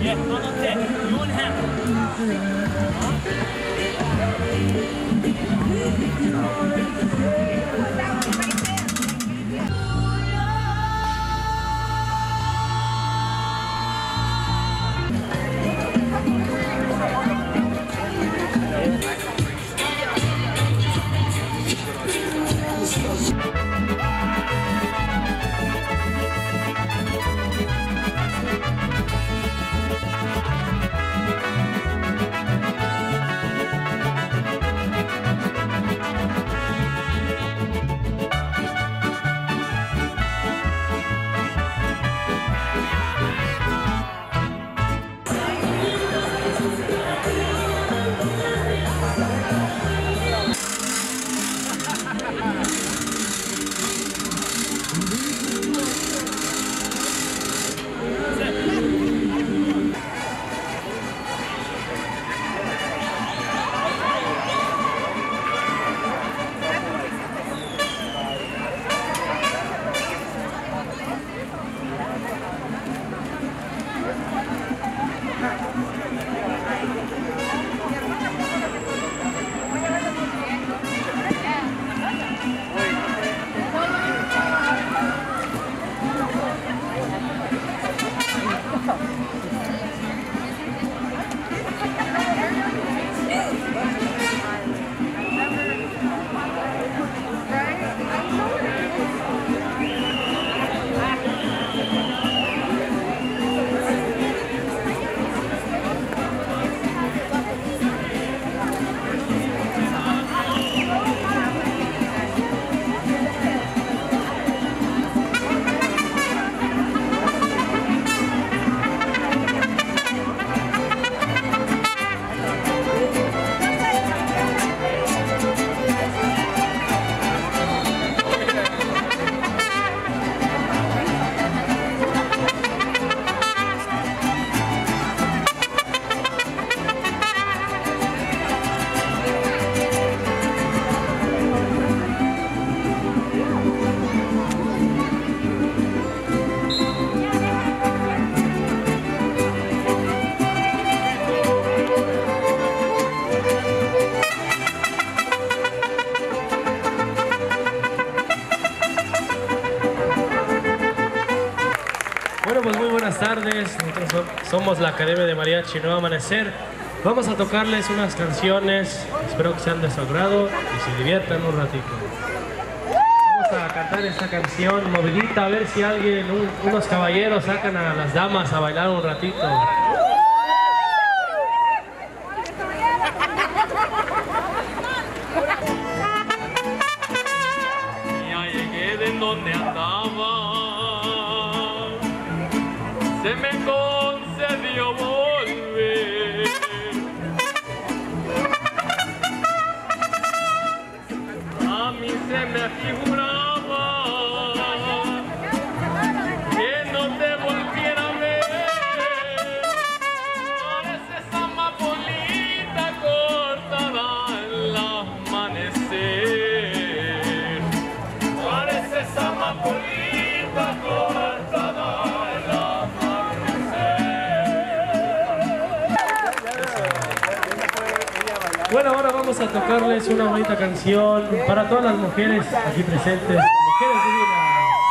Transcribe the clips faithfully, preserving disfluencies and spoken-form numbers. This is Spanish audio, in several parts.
buenas tardes. Nosotros somos la Academia de Mariachi Nuevo Amanecer. Vamos a tocarles unas canciones, espero que sean de su agrado y se diviertan un ratito. Vamos a cantar esta canción movidita, a ver si alguien, un, unos caballeros sacan a las damas a bailar un ratito. Ya llegué de donde andaba, se me concedió volver. A mí se me figuraba que no te volviera a ver. Pareces amapolita cortada al amanecer. Pareces amapolita cortada al amanecer. Bueno, ahora vamos a tocarles una bonita canción para todas las mujeres aquí presentes. Mujeres divinas.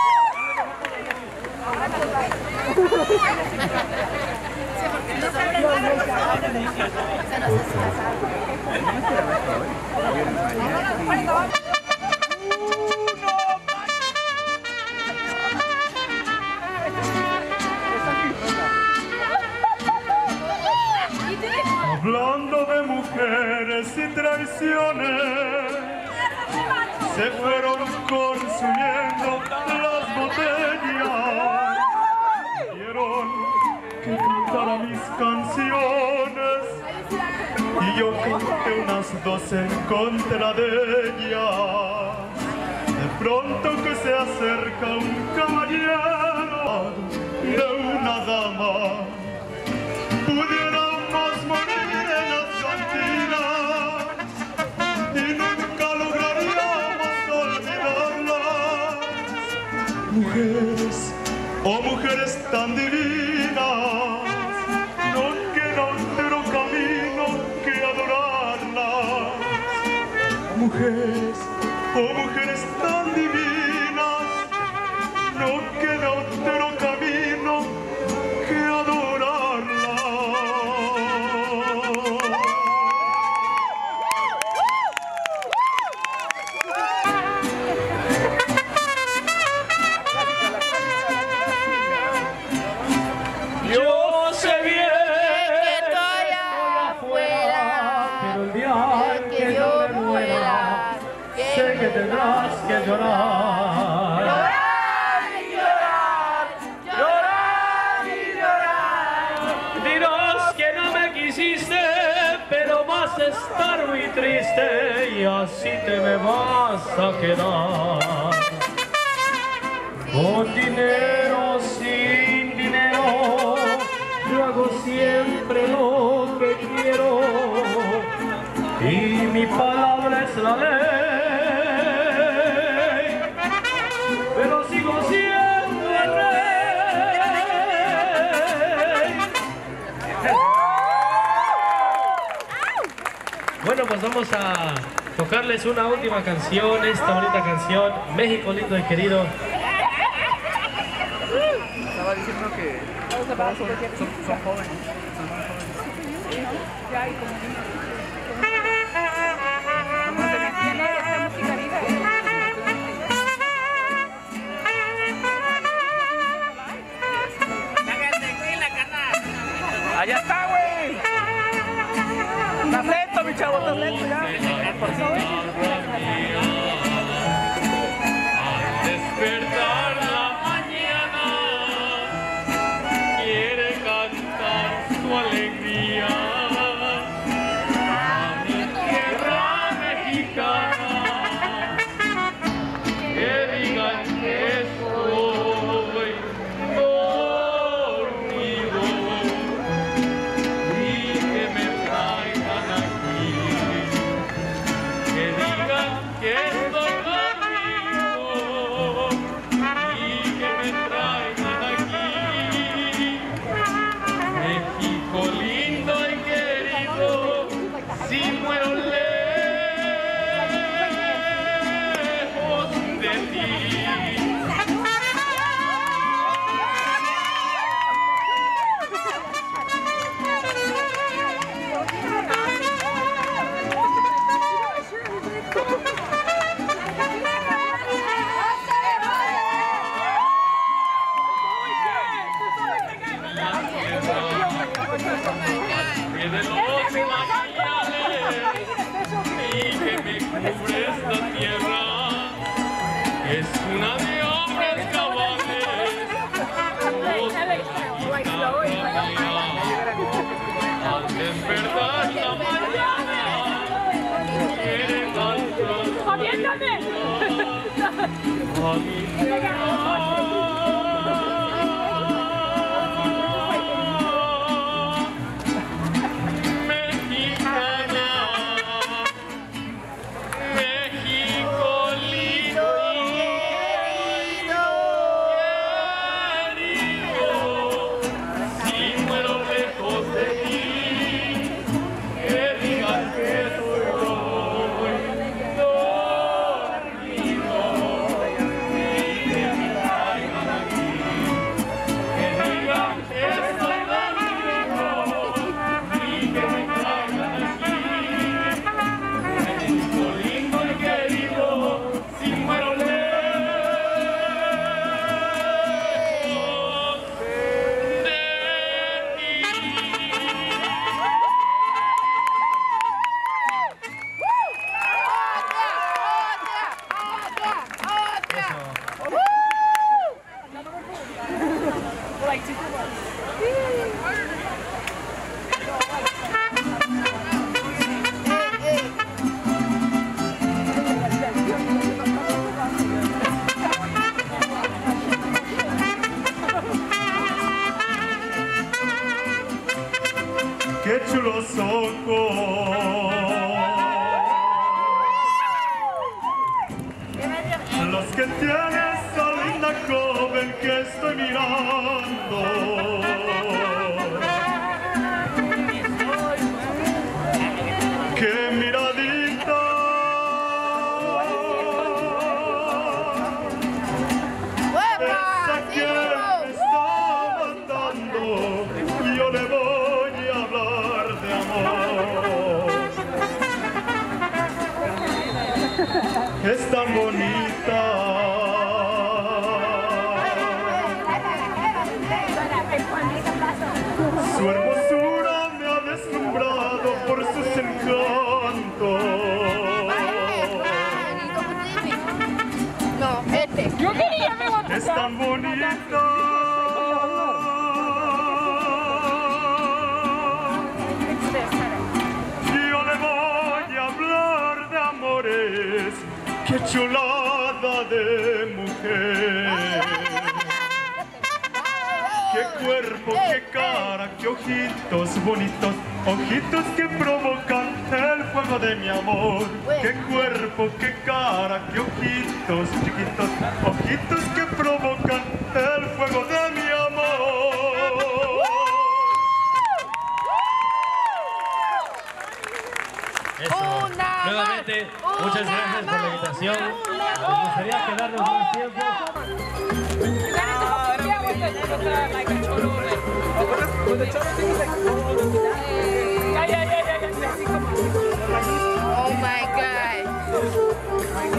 Hablando de mujeres y traiciones, se fueron consumiendo las botellas. Vieron que cantara mis canciones y yo canté unas dos en contra de ellas. De pronto que se acerca un caballero de una dama, pudiéramos morir en las cantinas y nunca lograríamos olvidarlas. Mujeres, oh mujeres tan divinas, mujeres, oh mujeres tan divinas, no queda otro camino que adorarla. Yo sé bien que estoy afuera, pero el día que yo me muera, sé que tendrás que llorar. Llorar y llorar, llorar y llorar. Dirás que no me quisiste, pero vas a estar muy triste y así te me vas a quedar. Con dinero, sin dinero, yo hago siempre lo que quiero y mi palabra es la ley, pero sigo siendo el rey. Bueno, pues vamos a tocarles una última canción, esta bonita canción, México lindo y querido. Estaba diciendo que todos son, son, son jóvenes, son muy jóvenes. Ya hay como como se mantiene esta música viva. ¡Allá está, güey! ¡Estás lento, mi chavo! ¡Estás lento ya! Al despertar la mañana, quiere cantar su alegría a mi tierra mexicana, que digan que estoy dormido y que me traigan aquí, que digan que estoy dormido y que me traigan aquí. México lindo y querido, si muero lejos de ti. Que de los mañales y que me cubre esta tierra es una de hombres cabales. Al despertar la mañana quiere cantar su alegría a mi tierra. ¡Qué chulos ojos! Los que tiene esa linda joven que estoy mirando. ¡Qué miradita! es tan bonita. Su hermosura me ha deslumbrado por sus encantos. No, este. Yo quería me voy a Es tan bonita. Yo le voy a hablar de amores. Qué chulada de mujer. Qué cuerpo, qué cara, qué ojitos bonitos, ojitos que provocan el fuego de mi amor. Qué cuerpo, qué cara, qué ojitos chiquitos, ojitos que provocan el fuego de mi amor. Eso. Una Nuevamente, más, muchas una gracias por la más, invitación. una Nos gustaría quedarnos más tiempo. Oh my God.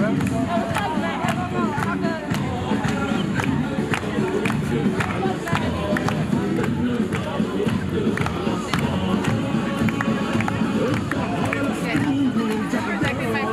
Protecting my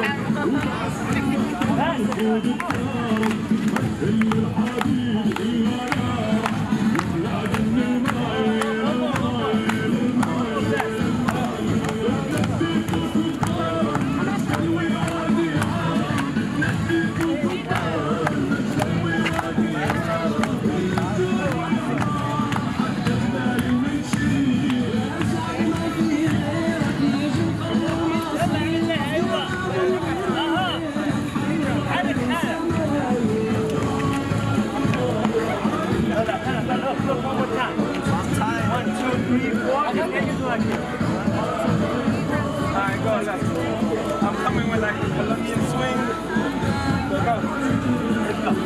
Alright, go, guys. I'm coming with like a Colombian swing. Go, go. Let's go.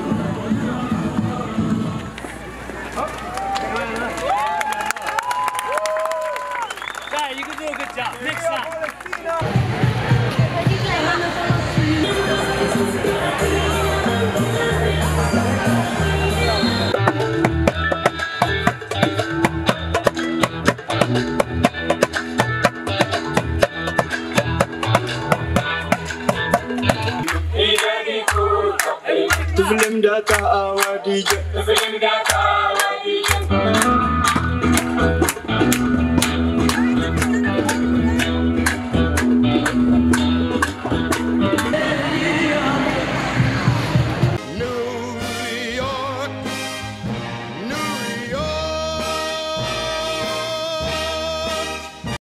Guy, you can do a good job. Next time. The film that I D J. The film that I